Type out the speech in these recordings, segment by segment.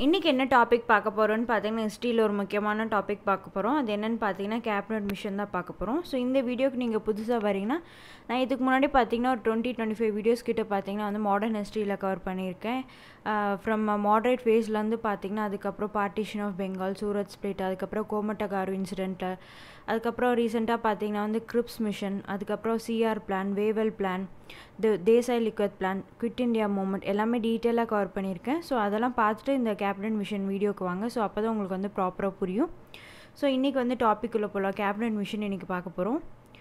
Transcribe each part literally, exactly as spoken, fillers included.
இன்றைக்கி என்ன டாபிக் பார்க்க போகிறோன்னு பார்த்தீங்கன்னா ஹிஸ்ட்ரியில் ஒரு முக்கியமான டாபிக் பார்க்க போகிறோம். அது என்னென்னு பார்த்தீங்கன்னா கேபினட் மிஷன் தான் பார்க்க போகிறோம். ஸோ இந்த வீடியோக்கு நீங்கள் புதுசாக வரீங்கன்னா நான் இதுக்கு முன்னாடி பார்த்தீங்கன்னா ஒரு டுவெண்ட்டி டுவெண்ட்டி ஃபைவ் வீடியோஸ் கிட்ட பார்த்தீங்கன்னா வந்து மாடர்ன் ஹிஸ்ட்ரியில் கவர் பண்ணியிருக்கேன். ஃப்ரம் மாடரேட் ஃபேஸ்லேருந்து பார்த்தீங்கன்னா அதுக்கப்புறம் partition of Bengal, Surat split, அதுக்கப்புறம் கோமட்டகாரு இன்சிடென்ட்டு, அதுக்கப்புறம் ரீசெண்டாக பார்த்தீங்கன்னா வந்து கிரிப்ஸ் மிஷன், அதுக்கப்புறம் CR plan, Wavell plan, the Desai Liaquat plan, Quit India movement எல்லாமே டீட்டெயிலாக கவர் பண்ணியிருக்கேன். ஸோ அதெல்லாம் பார்த்துட்டு இந்த கேபினட் மிஷன் வீடியோக்கு வாங்க. ஸோ அப்போ தான் உங்களுக்கு வந்து ப்ராப்பராக புரியும். ஸோ இன்றைக்கி வந்து டாபிக் உள்ள போகலாம். கேபினட் மிஷன் இன்றைக்கி பார்க்க போகிறோம்.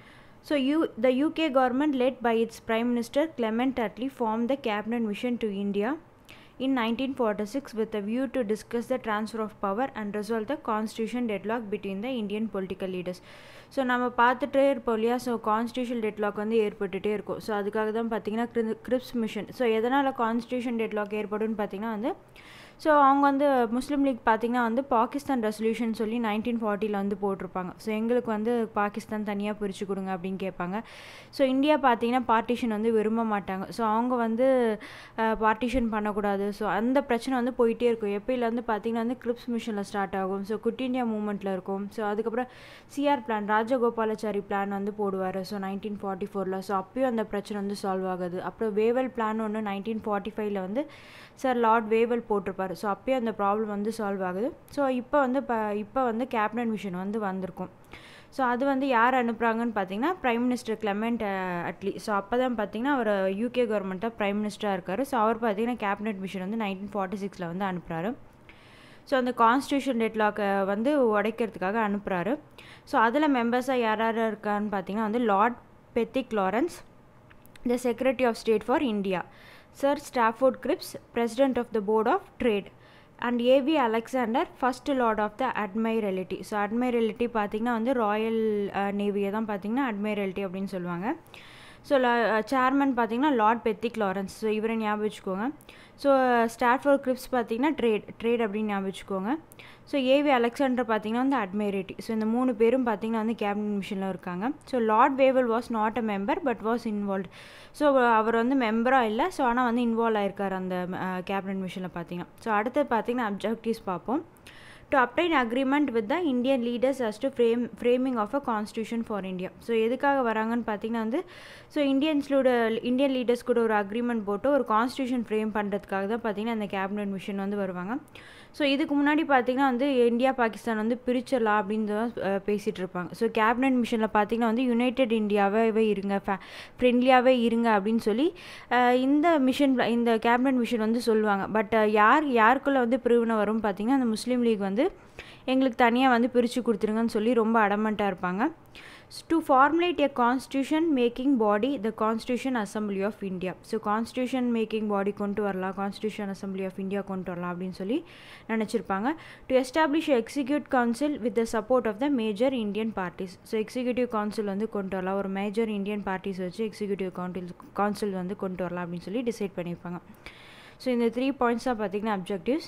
So you the UK government led by its prime minister Clement Attlee form the cabinet mission to India in nineteen forty-six with a view to discuss the transfer of power and resolve the constitution deadlock between the Indian political leaders. So நம்ம பார்த்துட்டே இருப்போம் இல்லையா. So constitution deadlock வந்து ஏற்பட்டுகிட்டே இருக்கும். So அதுக்காக தான் பார்த்தீங்கன்னா Cripps mission. So எதனால் கான்ஸ்டியூஷன் டெட்லாக் ஏற்படும்னு பார்த்தீங்கன்னா வந்து ஸோ அவங்க வந்து முஸ்லீம் லீக் பார்த்திங்கன்னா வந்து பாகிஸ்தான் ரெசல்யூஷன் சொல்லி நைன்டீன் ஃபார்ட்டியில் வந்து போட்டிருப்பாங்க. ஸோ எங்களுக்கு வந்து பாகிஸ்தான் தனியாக பிரித்து கொடுங்க அப்படின்னு கேட்பாங்க. ஸோ இந்தியா பார்த்திங்கன்னா பார்ட்டிஷன் வந்து விரும்ப மாட்டாங்க. ஸோ அவங்க வந்து பார்ட்டிஷன் பண்ணக்கூடாது. ஸோ அந்த பிரச்சனை வந்து போயிட்டே இருக்கும். எப்போயில் வந்து பார்த்திங்கன்னா வந்து கிரிப்ஸ் மிஷனில் ஸ்டார்ட் ஆகும். ஸோ குவிட் இண்டியா மூமெண்ட்டில் இருக்கும். ஸோ அதுக்கப்புறம் சிஆர் பிளான், ராஜகோபாலாச்சாரி பிளான் வந்து போடுவார். ஸோ நைன்டீன் ஃபார்ட்டி ஃபோரில் ஸோ அப்பயும் அந்த பிரச்சனை வந்து சால்வ் ஆகுது. அப்புறம் வேவல் பிளான் ஒன்று நைன்டீன் ஃபார்ட்டி ஃபைவ்ல வந்து சார் லார்ட் வேவல் போட்டிருப்பார். ஸோ அப்போயே அந்த ப்ராப்ளம் வந்து சால்வ் ஆகுது. ஸோ இப்போ வந்து இப்போ இப்போ வந்து கேபினட் மிஷன் வந்து வந்திருக்கும். ஸோ அது வந்து யார் அனுப்புகிறாங்கன்னு பார்த்தீங்கன்னா prime minister Clement Attlee. So அப்போ தான் பார்த்தீங்கன்னா அவர் யூகே கவர்மெண்ட்டாக பிரைம் மினிஸ்டராக இருக்கார். ஸோ அவர் பார்த்தீங்கன்னா கேபினட் மிஷன் வந்து நைன்டீன் ஃபார்ட்டி சிக்ஸில் வந்து அனுப்புகிறாரு. ஸோ அந்த கான்ஸ்டியூஷன் டெட்லாக்கை வந்து உடைக்கிறதுக்காக அனுப்புகிறாரு. ஸோ அதில் மெம்பர்ஸாக யார் யார் இருக்கான்னு பார்த்தீங்கன்னா வந்து Lord Pethick Lawrence, the secretary of state for India, Sir Stafford Cripps, President of the Board of Trade, and A V Alexander, First Lord of the Admiralty. So Admiralty பார்த்திங்கன்னா வந்து royal நேவியை தான் பார்த்திங்கன்னா அட்மைரலிட்டி அப்படின்னு சொல்லுவாங்க. So chairman பார்த்திங்கன்னா Lord Pethick Lawrence. So இவரை ஞாபகம் வச்சுக்கோங்க. ஸோ ஸ்டாட்ஃபோர்ட் கிரிப்ஸ் பார்த்திங்கன்னா ட்ரேட் ட்ரேட் அப்படின்னு ஞாபகம் வச்சுக்கோங்க. ஸோ ஏவி அலெக்சாண்டர் பார்த்திங்கன்னா வந்து அட்மைரேட்டி. ஸோ இந்த மூணு பேரும் பார்த்திங்கன்னா வந்து கேபினட் மிஷனில் இருக்காங்க. So Lord Wavell was not a member but was involve. So அவர் வந்து மெம்பராக இல்லை. ஸோ ஆனால் வந்து இன்வால்வ் ஆகிருக்கார் அந்த கேபினட் மிஷனில் பார்த்திங்கன்னா. ஸோ அடுத்து பார்த்திங்கன்னா அப்ஜெக்டிவ்ஸ் பார்ப்போம். To obtain agreement with the Indian leaders as to frame framing of a constitution for India. So எதுக்காக வராங்கன்னு பார்த்தீங்கன்னா வந்து ஸோ இந்தியன்ஸோட இந்தியன் லீடர்ஸ் கூட ஒரு அக்ரிமெண்ட் போட்டு ஒரு கான்ஸ்டியூஷன் ஃப்ரேம் பண்ணுறதுக்காக தான் பார்த்தீங்கன்னா அந்த கேபினட் மிஷன் வந்து வருவாங்க. ஸோ இதுக்கு முன்னாடி பார்த்திங்கன்னா வந்து இந்தியா பாகிஸ்தான் வந்து பிரிச்சிடலாம் அப்படின்னு தான் பேசிகிட்டு இருப்பாங்க. ஸோ கேபினட் மிஷனில் பார்த்திங்கன்னா வந்து யுனைடெட் இந்தியாவே இருங்க, ஃபே ஃப்ரெண்ட்லியாகவே இருங்க அப்படின்னு சொல்லி இந்த மிஷன் இந்த கேபினட் மிஷன் வந்து சொல்லுவாங்க. பட் யார் யாருக்குள்ளே வந்து பிரிவினை வரும் பார்த்திங்கன்னா அந்த முஸ்லீம் லீக் வந்து எங்களுக்கு தனியாக வந்து பிரித்து கொடுத்துருங்கன்னு சொல்லி ரொம்ப அடமெண்ட்டாக இருப்பாங்க. To formulate a constitution making body the constitution assembly of India. So constitution making body கொண்டு வரலாம், கான்ஸ்டியூஷன் அசம்பிளி ஆஃப் இந்தியா கொண்டு வரலாம் அப்படின்னு சொல்லி நினச்சிருப்பாங்க. To establish execute council with the support of the major Indian parties. So executive council வந்து கொண்டு வரலாம், ஒரு மேஜர் இந்தியன் பார்ட்டிஸ் வச்சு எக்ஸிக்யூட்டிவ் கவுன்சில் கவுன்சில் வந்து கொண்டு வரலாம் அப்படின்னு சொல்லி டிசைட் பண்ணியிருப்பாங்க. ஸோ இந்த த்ரீ பாயிண்ட்ஸாக பார்த்திங்கன்னா objectives.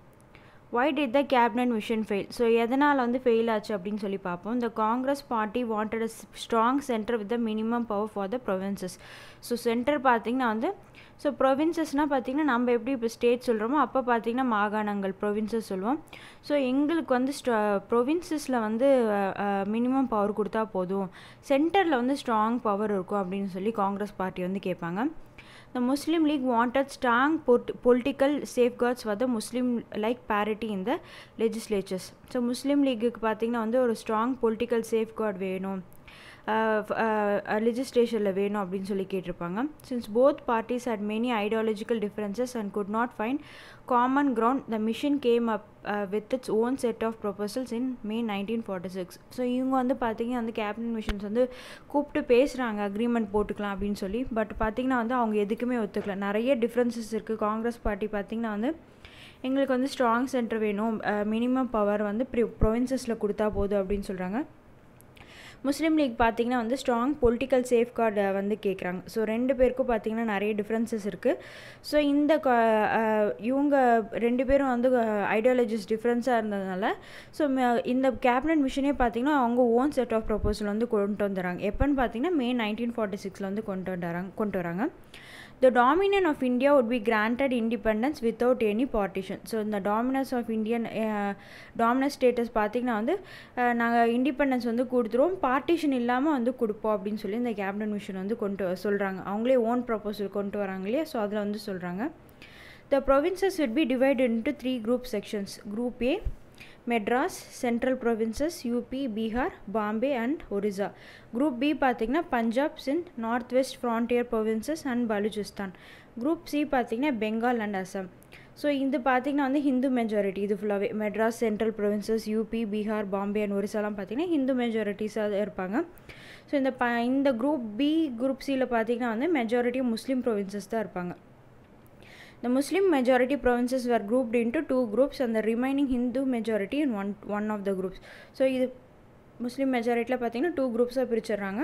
Why did the cabinet mission fail? So எதனால் வந்து ஃபெயில் ஆச்சு அப்படின்னு சொல்லி பார்ப்போம். The Congress party wanted a strong center with the minimum power for the provinces. So center பார்த்திங்கன்னா வந்து ஸோ ப்ரொவின்சஸ்னால் பார்த்திங்கன்னா நம்ம எப்படி இப்போ ஸ்டேட் சொல்கிறோமோ அப்போ பார்த்திங்கன்னா மாகாணங்கள் ப்ரொவின்சஸ் சொல்லுவோம். ஸோ எங்களுக்கு வந்து ஸ்ட்ரா ப்ரொவின்சஸில் வந்து மினிமம் பவர் கொடுத்தா போதும், சென்டரில் வந்து ஸ்ட்ராங் பவர் இருக்கும் அப்படின்னு சொல்லி காங்கிரஸ் பார்ட்டி வந்து கேட்பாங்க. The Muslim League wanted strong political safeguards for the Muslim-like parity in the legislatures. So Muslim League பார்த்திங்கன்னா வந்து ஒரு strong political safeguard வேணும், லெஜிஸ்லேஷனில் வேணும் அப்படின்னு சொல்லி கேட்டிருப்பாங்க. Since both parties had many ideological differences and could not find common ground, the mission came up uh, with its own set of proposals in May nineteen forty-six. So இவங்க வந்து பார்த்திங்கன்னா வந்து cabinet missions வந்து கூப்பிட்டு பேசுகிறாங்க agreement போட்டுக்கலாம் அப்படின்னு சொல்லி. பட் பார்த்திங்கன்னா வந்து அவங்க எதுக்குமே ஒத்துக்கல. நிறைய டிஃப்ரென்சஸ் இருக்குது. காங்கிரஸ் பார்ட்டி பார்த்திங்கன்னா வந்து எங்களுக்கு வந்து ஸ்ட்ராங் சென்டர் வேணும், மினிமம் பவர் வந்து ப்ரி ப்ரொவின்சஸில் கொடுத்தா போதும் அப்படின்னு சொல்கிறாங்க. முஸ்லீம் லீக் பார்த்திங்கன்னா வந்து ஸ்ட்ராங் பொலிட்டிக்கல் சேஃப்கார்டை வந்து கேட்குறாங்க. ஸோ ரெண்டு பேருக்கும் பார்த்திங்கன்னா நிறைய டிஃப்ரென்சஸ் இருக்குது. ஸோ இந்த இவங்க ரெண்டு பேரும் வந்து ஐடியாலஜிஸ் டிஃப்ரென்ஸாக இருந்ததுனால ஸோ இந்த கேபினட் மிஷனே பார்த்திங்கன்னா அவங்க ஓன் செட் ஆஃப் ப்ரொபோசல் வந்து கொண்டு வந்துடுறாங்க. எப்போன்னு பார்த்திங்கன்னா மே நைன்டீன் ஃபார்ட்டி சிக்ஸில் வந்து கொண்டு வந்துறாங்க கொண்டு வராங்க The dominion of India would be granted independence without any partition. So இந்த dominance of Indian uh, dominant status பார்த்திங்கன்னா வந்து நாங்கள் இண்டிபெண்டன்ஸ் வந்து கொடுத்துருவோம், பார்ட்டிஷன் இல்லாமல் வந்து கொடுப்போம் அப்படின்னு சொல்லி இந்த கேபினட் மிஷன் வந்து கொண்டு சொல்கிறாங்க. அவங்களே ஓன் ப்ரப்போசல் கொண்டு வராங்க இல்லையா, ஸோ அதில் வந்து சொல்கிறாங்க. The provinces would be divided into three group sections. Group A, Madras, Central Provinces, U P, Bihar, Bombay and Orissa. Group B பார்த்திங்கன்னா Punjab, Sindh, north west frontier provinces and Baluchistan. Group C பார்த்திங்கன்னா Bengal and Assam. So இது பார்த்திங்கன்னா வந்து Hindu majority, இது ஃபுல்லாகவே Madras, central provinces, UP, Bihar, Bombay and ஒரிசாலாம் பார்த்திங்கன்னா ஹிந்து மெஜாரிட்டிஸாக இருப்பாங்க. ஸோ இந்த ப இந்த குரூப் பி குரூப் சியில் பார்த்திங்கன்னா வந்து மெஜாரிட்டி முஸ்லீம் ப்ரொவின்சஸ் தான் இருப்பாங்க. The Muslim majority provinces were grouped into two groups and the remaining Hindu majority in one one of the groups. So இது முஸ்லீம் மெஜாரிட்டியில் பார்த்திங்கன்னா டூ குரூப்ஸாக பிரிச்சிடுறாங்க.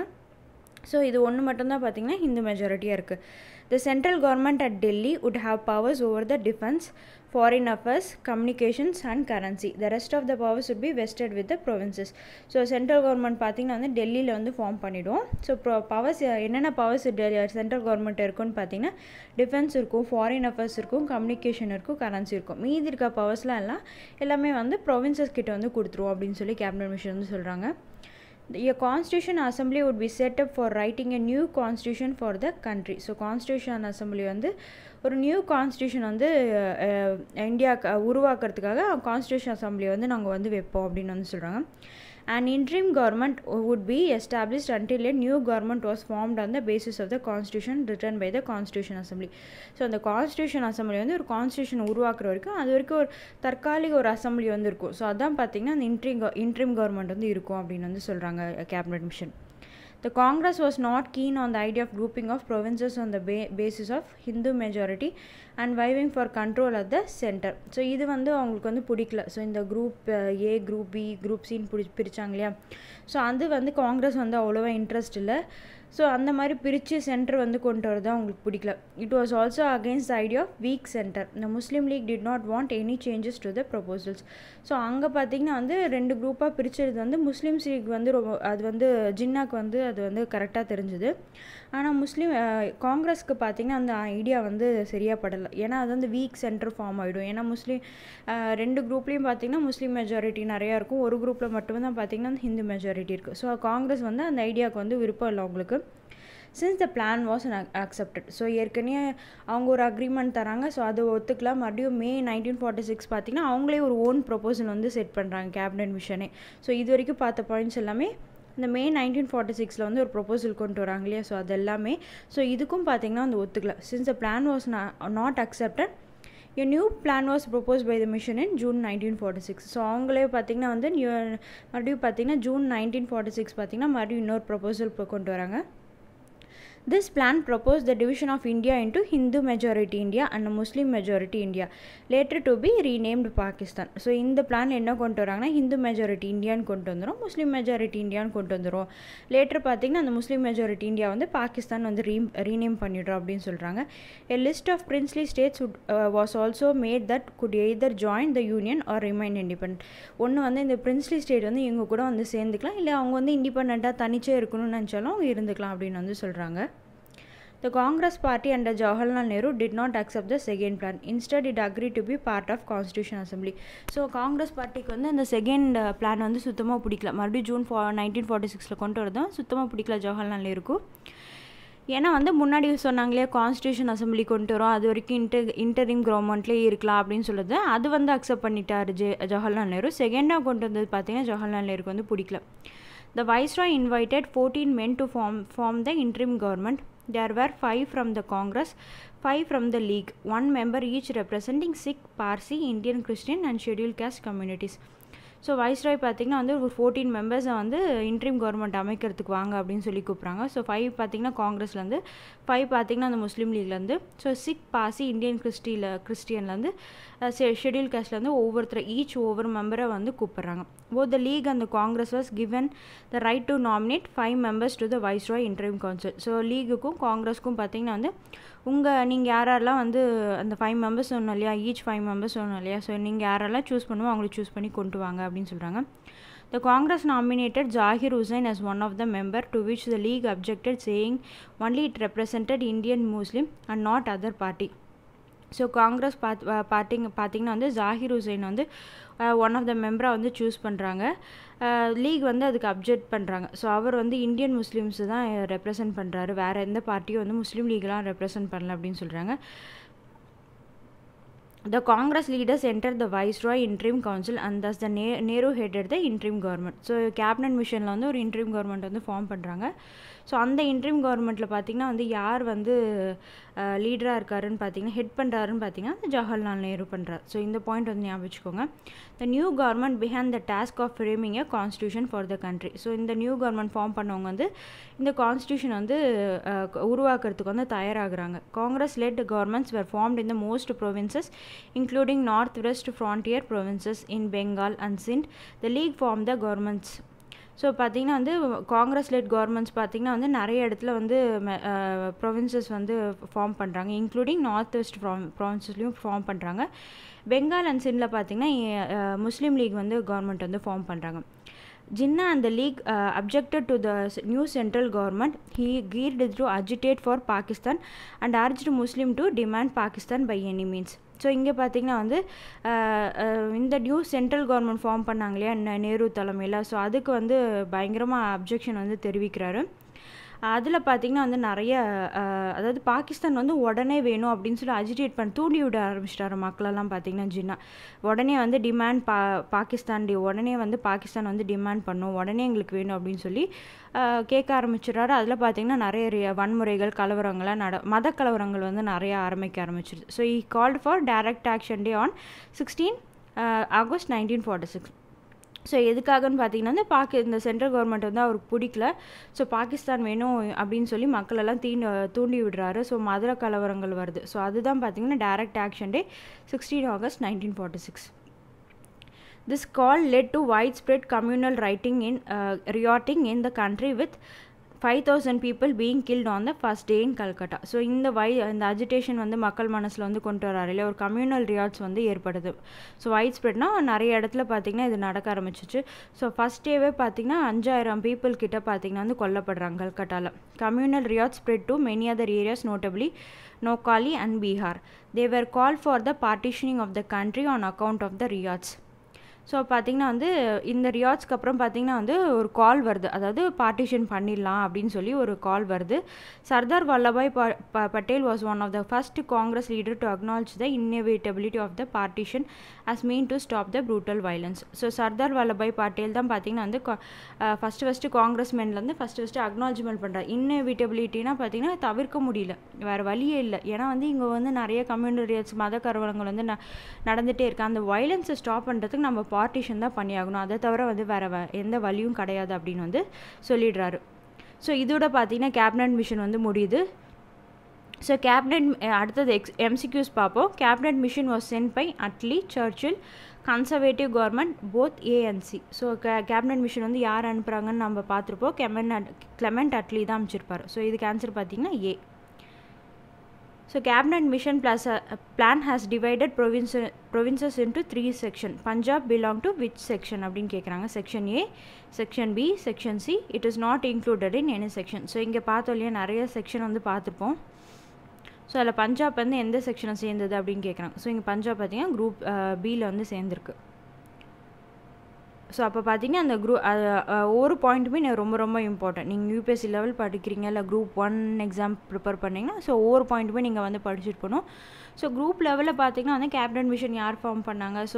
ஸோ இது ஒன்று மட்டும்தான் பார்த்திங்கன்னா ஹிந்து மெஜாரிட்டியாக இருக்குது. The central government at Delhi would have powers over the defense, foreign affairs, communications and currency. The rest of the powers would be vested with the provinces. So central government பார்த்திங்கன்னா வந்து டெல்லியில் வந்து form பண்ணிவிடுவோம். So ப்ரோ powers என்னென்ன powers central government இருக்குன்னு பார்த்திங்கன்னா defence இருக்கும், ஃபாரின் அஃபேர்ஸ் இருக்கும், கம்யூனிகேஷன் இருக்கும், கரன்சி இருக்கும். மீதி இருக்க பவர்ஸ்லாம் எல்லாம் எல்லாமே வந்து ப்ரொவின்சஸ் கிட்ட வந்து கொடுத்துருவோம் அப்படின்னு சொல்லி கேபினட் மிஷன் வந்து சொல்கிறாங்க. A constitution assembly would be set up for writing a new constitution for the country. So constitution assembly வந்து ஒரு நியூ கான்ஸ்டியூஷன் வந்து இந்தியாவுக்கு உருவாக்குறதுக்காக கான்ஸ்டியூஷன் அசம்பிளி வந்து நாங்கள் வந்து வைப்போம் அப்படின்னு வந்து சொல்கிறாங்க. An interim government would be established until a new government was formed on the basis of the constitution written by the constitution assembly. So அந்த கான்ஸ்டியூஷன் அசம்பிளி வந்து ஒரு கான்ஸ்டியூஷன் உருவாக்குற வரைக்கும் அது வரைக்கும் ஒரு தற்காலிக ஒரு அசம்பிளி வந்து இருக்கும். ஸோ அதான் பார்த்திங்கன்னா அந்த இன்ட்ரிம் இன்ட்ரிம் கவர்மெண்ட் வந்து இருக்கும் அப்படின்னு வந்து சொல்கிறாங்க cabinet mission. The Congress was not keen on the idea of grouping of provinces on the ba basis of Hindu majority and vying for control at the center. So இது வந்து அவங்களுக்கு வந்து பிடிக்கல. ஸோ இந்த group A, group B, group சின்னு பிடி பிரித்தாங்க இல்லையா, ஸோ அது வந்து காங்கிரஸ் வந்து அவ்வளோவா இன்ட்ரெஸ்ட் இல்லை. ஸோ அந்த மாதிரி பிரித்து சென்டர் வந்து கொண்டு வரது அவங்களுக்கு பிடிக்கல. It was also against the idea of weak center. இந்த Muslim League did not want any changes to the proposals. So அங்கே பார்த்திங்கன்னா வந்து ரெண்டு குரூப்பாக பிரித்தது வந்து முஸ்லீம்ஸ் லீக் வந்து ரொம்ப அது வந்து ஜின்னாக்கு வந்து அது வந்து கரெக்டாக தெரிஞ்சுது. ஆனால் முஸ்லீம் காங்கிரஸ்க்கு பார்த்திங்கன்னா அந்த ஐடியா வந்து சரியாக படலை. ஏன்னா அது வந்து வீக் சென்டர் ஃபார்ம் ஆகிடும். ஏன்னா முஸ்லீம் ரெண்டு குரூப்லேயும் பார்த்திங்கன்னா முஸ்லீம் மெஜாரிட்டி நிறையா இருக்கும், ஒரு குரூப்பில் மட்டும்தான் பார்த்திங்கன்னா அந்த ஹிந்து மெஜாரிட்டி இருக்குது. ஸோ காங்கிரஸ் வந்து அந்த ஐடியாவுக்கு வந்து விருப்பம் இல்லை அவங்களுக்கு. Since the plan was accepted. So ஏற்கனவே அவங்க ஒரு அக்ரிமெண்ட் தராங்க, ஸோ அதை ஒத்துக்கலாம். மறுபடியும் மே நைன்டீன் ஃபார்ட்டி சிக்ஸ் பார்த்திங்கன்னா அவங்களே ஒரு ஓன் ப்ரொபோசல் வந்து செட் பண்ணுறாங்க கேபினட் மிஷனே. ஸோ இது வரைக்கும் பார்த்த பாயிண்ட்ஸ் எல்லாமே இந்த மே நைன்டீன் ஃபார்ட்டி சிக்ஸில் வந்து ஒரு ப்ரொபோசல் கொண்டு வராங்க இல்லையா, ஸோ அது எல்லாமே. ஸோ இதுக்கும் பார்த்திங்கன்னா வந்து ஒத்துக்கல. Since the plan was not accepted, a new plan was proposed by the mission in June nineteen forty-six. So அவங்களே பார்த்திங்கன்னா வந்து நியூ மறுபடியும் பார்த்திங்கன்னா ஜூன் நைன்டீன் ஃபார்ட்டி சிக்ஸ் பார்த்திங்கன்னா மறுபடியும் இன்னொரு ப்ரொபோசல் கொண்டு வராங்க. This plan proposed the division of India into Hindu majority India and Muslim majority India, later to be renamed Pakistan. So இந்த பிளான் என்ன கொண்டு வராங்கன்னா ஹிந்து மெஜாரிட்டி இந்தியான்னு கொண்டு வந்துடும், முஸ்லீம் மெஜாரிட்டி இந்தியான்னு கொண்டு வந்துடும். லேட்டர் பார்த்திங்கன்னா அந்த முஸ்லீம் மெஜாரிட்டி இந்தியா வந்து பாகிஸ்தான் வந்து ரீ ரீநேம் பண்ணிடுறோம் அப்படின்னு சொல்கிறாங்க. A list of princely states would, uh, was also made that could either join the union or remain independent. ஒன்று வந்து இந்த பிரின்ஸ்லி ஸ்டேட் வந்து இவங்க கூட வந்து சேர்ந்துக்கலாம், இல்லை அவங்க வந்து இண்டிபெண்ட்டாக தனிச்சே இருக்கணும்னு நினச்சாலும் அவங்க இருந்துக்கலாம் அப்படின்னு வந்து சொல்கிறாங்க. The Congress party under Jawaharlal Nehru did not accept the second plan. Instead, it agreed to be part of Constitution Assembly. So Congress பார்ட்டிக்கு வந்து அந்த செகண்ட் பிளான் வந்து சுத்தமாக பிடிக்கல. மறுபடியும் ஜூன் ஃபா நைன்டீன் ஃபார்ட்டி சிக்ஸில் கொண்டு வரதான் சுத்தமாக பிடிக்கல ஜவஹர்லால் நேருக்கு. ஏன்னா வந்து முன்னாடி சொன்னாங்களே கான்ஸ்டியூஷன் அசம்பிளி கொண்டு வரோம், அது வரைக்கும் இன்டர் இன்டரிம் கவர்மெண்ட்லேயே இருக்கலாம் அப்படின்னு சொல்லுது. அது வந்து அக்செப்ட் பண்ணிட்டார் ஜெ ஜவஹர்லால் நேரு. செகண்டாக கொண்டு வந்தது பார்த்தீங்கன்னா ஜவஹர்லால் நேருக்கு வந்து பிடிக்கல. The Viceroy invited fourteen men to form form the interim government. There were five from the Congress, five from the League, one member each representing Sikh, Parsi, Indian Christian and scheduled caste communities. So viceroy பார்த்திங்கன்னா வந்து ஒரு fourteen மெம்பர்ஸை வந்து interim government அமைக்கிறதுக்கு வாங்க அப்படின்னு சொல்லி கூப்பிட்றாங்க. So five பார்த்திங்கன்னா காங்கிரஸ்லேருந்து, five பார்த்திங்கன்னா அந்த முஸ்லீம் லீக்லேருந்து, ஸோ சிக், பாசி, இந்தியன் கிறிஸ்டியில் கிறிஸ்டியன்லேருந்து, ஷெட்யூல் காஸ்ட்லேருந்து ஒவ்வொருத்தர் ஈச் ஒவ்வொரு மெம்பரை வந்து கூப்பிட்றாங்க. Both the league and the Congress was given the right to nominate five members to the viceroy interim council. So லீகுக்கும் காங்கிரஸ்க்கும் பார்த்திங்கன்னா வந்து உங்கள் நீங்கள் யாரெல்லாம் வந்து அந்த ஃபைவ் மெம்பர்ஸ் சொன்னோம் இல்லையா, ஈச் ஃபைவ் மெம்பர்ஸ் சொன்னோம் இல்லையா, ஸோ நீங்கள் யாரெல்லாம் சூஸ் பண்ணுவோம் அவங்களை சூஸ் பண்ணி கொண்டு வாங்க அப்படின்னு சொல்கிறாங்க. The Congress nominated Zakir Hussain as one of the member, to which the league objected, saying only it represented Indian Muslim and not other party. So Congress both பார்ட்டிங்க பார்த்திங்கன்னா வந்து ஜாகிர் ஹுசைன் வந்து ஒன் ஆஃப் த மெம்பராக வந்து சூஸ் பண்ணுறாங்க. லீக் வந்து அதுக்கு object பண்ணுறாங்க. ஸோ அவர் வந்து இந்தியன் முஸ்லீம்ஸு தான் ரெப்ரசன்ட் பண்ணுறாரு, வேறு எந்த பார்ட்டியும் வந்து முஸ்லீம் லீக்லாம் ரெப்ரசன்ட் பண்ணல அப்படின்னு சொல்கிறாங்க. The Congress leaders entered the Viceroy Interim Council and thus the Nehru headed the interim government. So cabinet மிஷனில் வந்து ஒரு இன்ட்ரீம் கவர்மெண்ட் வந்து ஃபார்ம் பண்ணுறாங்க. ஸோ அந்த இன்ட்ரீம் கவர்மெண்ட்டில் பார்த்திங்கன்னா வந்து யார் வந்து லீடராக இருக்காருன்னு பார்த்தீங்கன்னா ஹெட் பண்ணுறாருன்னு பார்த்தீங்கன்னா ஜவஹர்லால் நேரு பண்ணுறாரு. ஸோ இந்த பாயிண்ட் வந்து ஞாபகம் வச்சுக்கோங்க. The new government behind the task of framing a constitution for the country. So இந்த நியூ கவர்மெண்ட் ஃபார்ம் பண்ணவங்க வந்து இந்த கான்ஸ்டியூஷன் வந்து உருவாக்குறதுக்கு வந்து தயாராகிறாங்க. Congress led governments were formed in the most provinces including northwest frontier provinces in Bengal and Sindh. The league formed the governments. So பார்த்திங்கன்னா வந்து காங்கிரஸ் லெட் கவர்மெண்ட்ஸ் பார்த்திங்கன்னா வந்து நிறைய இடத்துல வந்து ப்ரொவின்சஸ் வந்து ஃபார்ம் பண்ணுறாங்க, இன்க்ளூடிங் நார்த் வெஸ்ட் ப்ராவின்சஸ்லையும் ஃபார்ம் பண்ணுறாங்க. பெங்கால் அண்ட் சிண்டில் பார்த்திங்கன்னா முஸ்லீம் லீக் வந்து கவர்மெண்ட் வந்து ஃபார்ம் பண்ணுறாங்க. Jinnah and the league uh, objected to the new central government. He geared to agitate for Pakistan and urged Muslim to demand Pakistan by any means. So இங்கே பார்த்திங்கன்னா வந்து இந்த நியூ சென்ட்ரல் கவர்மெண்ட் ஃபார்ம் பண்ணாங்க இல்லையா நேரு தலைமையில், so அதுக்கு வந்து பயங்கரமாக அப்ஜெக்ஷன் வந்து தெரிவிக்கிறாரு. அதில் பார்த்திங்கன்னா வந்து நிறைய அதாவது பாகிஸ்தான் வந்து உடனே வேணும் அப்படின்னு சொல்லி அஜிடேட் பண்ணி தூண்டி விட ஆரம்பிச்சிட்டாரு மக்களெல்லாம். பார்த்திங்கன்னா ஜின்னா உடனே வந்து டிமாண்ட் பா பாகிஸ்தான் டி உடனே வந்து பாகிஸ்தான் வந்து டிமாண்ட் பண்ணும், உடனே எங்களுக்கு வேணும் அப்படின்னு சொல்லி கேட்க ஆரம்பிச்சிடுறாரு. அதில் பார்த்திங்கன்னா நிறைய வன்முறைகள் கலவரங்கள்லாம் நட மத கலவரங்கள் வந்து நிறைய ஆரம்பிக்க ஆரம்பிச்சிருது. So he called for direct action day on sixteen August nineteen forty six. So எதுக்காகன்னு பார்த்தீங்கன்னா வந்து பாக்கி இந்த சென்ட்ரல் கவர்மெண்ட் வந்து அவருக்கு பிடிக்கல. ஸோ பாகிஸ்தான் வேணும் அப்படின்னு சொல்லி மக்களெல்லாம் தீண்டு தூண்டி விடுறாரு. ஸோ மதுரை கலவரங்கள் வருது. ஸோ அதுதான் பார்த்தீங்கன்னா direct action day sixteen August nineteen forty six. This call led to widespread communal rioting in uh, rioting in the country with five thousand people being killed on the first day in Calcutta. So இந்த why இந்த agitation வந்து மக்கள் மனசில் வந்து கொண்டு வராரு இல்லை, ஒரு கம்யூனல் ரியாட்ஸ் வந்து ஏற்படுது. ஸோ வைட் ஸ்ப்ரெட்னா நிறைய இடத்துல பார்த்திங்கன்னா இது நடக்க ஆரம்பிச்சிச்சு. ஸோ ஃபஸ்ட் டேவே பார்த்திங்கன்னா அஞ்சாயிரம் பீப்புள் கிட்ட பார்த்திங்கன்னா வந்து கொல்லப்படுறாங்க கல்கட்டாவில். Communal riots spread to many other areas, notably Noakhali and Bihar. They were call for the partitioning of the country on account of the riots. So பார்த்திங்கன்னா வந்து இந்த ரியாட்ஸ்க்கு அப்புறம் பார்த்திங்கன்னா வந்து ஒரு கால் வருது, அதாவது பார்ட்டிஷன் பண்ணிடலாம் அப்படின்னு சொல்லி ஒரு கால் வருது. சர்தார் வல்லபாய் ப Patel was one of the first Congress leader to acknowledge the inevitability of the partition as mean to stop the brutal violence. So Sardar Vallabhbhai Patel தான் பார்த்திங்கன்னா வந்து ஃபஸ்ட்டு ஃபஸ்ட்டு காங்கிரஸ் மென்லேருந்து ஃபஸ்ட்டு ஃபஸ்ட்டு அக்னாலஜ்மெண்ட் பண்ணுறாரு. இன்னோவேட்டபிலிட்டினா பார்த்திங்கன்னா தவிர்க்க முடியல, வேறு வழியே இல்லை. ஏன்னா வந்து இங்கே வந்து நிறைய கம்யூனல் ரியாட்ஸ் மத கலவரங்கள் வந்து ந நடந்துகிட்டே இருக்குது. அந்த வயலன்ஸை ஸ்டாப் பண்ணுறதுக்கு நம்ம பார்ட்டிஷன் தான் பண்ணியாகணும், அதை தவிர வந்து வேறு வ எந்த வழியும் கிடையாது அப்படின்னு வந்து சொல்லிடுறாரு. ஸோ இதோட பார்த்திங்கன்னா கேபினட் மிஷன் வந்து முடியுது. ஸோ கேபினட் அடுத்தது எக்ஸ் எம்சிக்யூஸ் பார்ப்போம். Cabinet mission was sent by Attlee, Churchill, conservative government both A and C. So கே கேபினட் மிஷன் வந்து யார் அனுப்புகிறாங்கன்னு நம்ம பார்த்துருப்போம். கெமெண்ட் கிளமெண்ட் அட்லி தான் அமைச்சிருப்பார். ஸோ இதுக்கு ஆன்சர் பார்த்திங்கன்னா ஏ. So cabinet mission plus uh, plan has divided province, provinces into three sections. Punjab belong to which section அப்படினு கேக்குறாங்க. section A, section B, section C. It is not included in any section. So இங்க பார்த்தோம் இல்லையா நிறைய section வந்து பார்த்துப்போம். So அதில் பஞ்சாப் வந்து எந்த செக்ஷனை சேர்ந்தது அப்படின்னு கேட்குறாங்க. ஸோ இங்கே பஞ்சாப் பார்த்தீங்கன்னா குரூப் பியில் வந்து சேர்ந்துருக்கு. ஸோ அப்போ பார்த்தீங்கன்னா அந்த குரூப் ஒவ்வொரு பாயிண்ட்டுமே ரொம்ப ரொம்ப இம்பார்ட்டன்ட். நீங்கள் யூபிஎஸ்சி லெவல் படிக்கிறீங்க இல்லை குரூப் ஒன் எக்ஸாம் ப்ரிப்பேர் பண்ணிங்கன்னா ஸோ ஒவ்வொரு பாயிண்ட்டுமே நீங்கள் வந்து படிச்சுட்டு போகணும். ஸோ குரூப் லெவலில் பார்த்தீங்கன்னா வந்து கேபினட் மிஷன் யார் ஃபார்ம் பண்ணாங்க, ஸோ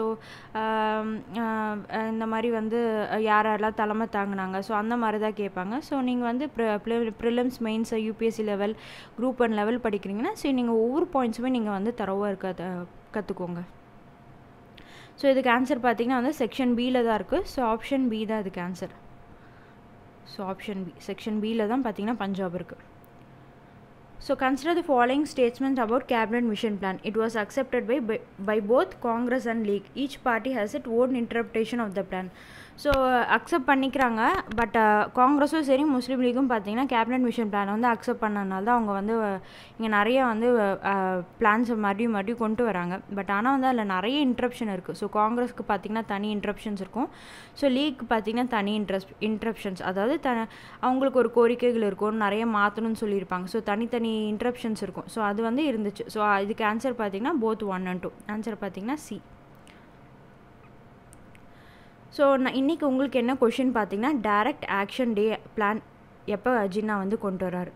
இந்த மாதிரி வந்து யார் யாரெல்லாம் தலைமை தாங்கினாங்க, ஸோ அந்த மாதிரி தான் கேட்பாங்க. ஸோ நீங்கள் வந்து prelims mains UPSC level group one level படிக்கிறீங்கன்னா ஸோ நீங்கள் ஒவ்வொரு பாயிண்ட்ஸுமே நீங்கள் வந்து தரவாக இருக்க கற்றுக்கோங்க. ஸோ இதுக்கு ஆன்சர் பார்த்திங்கன்னா வந்து செக்ஷன் பியில் தான் இருக்குது. ஸோ ஆப்ஷன் பி தான் இதுக்கு answer. So option B section பியில் தான் பார்த்திங்கன்னா பஞ்சாப் இருக்குது. So consider the following statements about cabinet mission plan. It was accepted by, by by both Congress and League. Each party has its own interpretation of the plan. So accept பண்ணிக்கிறாங்க. But காங்கிரஸும் சரி முஸ்லீம் லீக்கும் பார்த்தீங்கன்னா cabinet mission பிளானை வந்து accept பண்ணனால தான் அவங்க வந்து இங்கே நிறைய வந்து பிளான்ஸை மறுபடியும் மறுபடியும் கொண்டு வராங்க. பட் ஆனால் வந்து அதில் நிறைய இன்ட்ரப்ஷன் இருக்குது. ஸோ காங்கிரஸ்க்கு பார்த்திங்கன்னா தனி இன்ட்ரப்ஷன்ஸ் இருக்கும். ஸோ லீக்கு பார்த்திங்கன்னா தனி இன்ட்ரஸ் இன்ட்ரப்ஷன்ஸ் அதாவது த அவங்களுக்கு ஒரு கோரிக்கைகள் இருக்கும், நிறைய மாற்றணும்னு சொல்லியிருப்பாங்க. ஸோ தனித்தனி இன்ட்ரப்ஷன்ஸ் இருக்கும். ஸோ அது வந்து இருந்துச்சு. ஸோ இதுக்கு ஆன்சர் பார்த்திங்கன்னா both one and two. Answer பார்த்திங்கன்னா சி. ஸோ நான் இன்றைக்கி உங்களுக்கு என்ன கொஷின் பார்த்தீங்கன்னா டைரக்ட் ஆக்ஷன் டே பிளான் எப்போ ஜின்னா வந்து கொண்டு வராரு?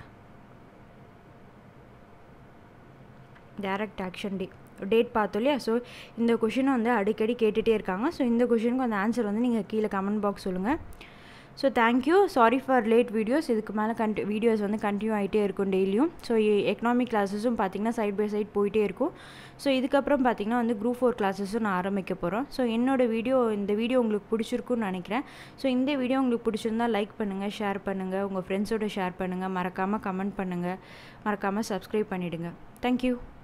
டைரக்ட் ஆக்ஷன் டே டேட் பார்த்தோம் இல்லையா? ஸோ இந்த கொஷினை வந்து அடிக்கடி கேட்டுகிட்டே இருக்காங்க. ஸோ இந்த கொஷினுக்கு அந்த ஆன்சர் வந்து நீங்கள் கீழே கமெண்ட் பாக்ஸ் சொல்லுங்கள். So thank you. Sorry for late videos. இதுக்கு மேலே கண்டி வீடியோஸ் வந்து கண்டினியூ ஆகிட்டே இருக்கும் டெய்லியும். ஸோ எக்கனாமிக் கிளாஸஸும் பார்த்திங்கன்னா சைட் பை சைட் போயிட்டே இருக்கும். ஸோ இதுக்கப்புறம் பார்த்திங்கன்னா வந்து குரூப் ஃபோர் கிளாஸஸும் நான் ஆரம்பிக்க போகிறோம். ஸோ என்னோடய வீடியோ இந்த வீடியோ உங்களுக்கு பிடிச்சிருக்குன்னு நினைக்கிறேன். ஸோ இந்த வீடியோ உங்களுக்கு பிடிச்சிருந்தா லைக் பண்ணுங்கள், ஷேர் பண்ணுங்கள், உங்கள் ஃப்ரெண்ட்ஸோடு ஷேர் பண்ணுங்கள், மறக்காமல் கமெண்ட் பண்ணுங்கள், மறக்காமல் சப்ஸ்கிரைப் பண்ணிவிடுங்க. தேங்க்யூ.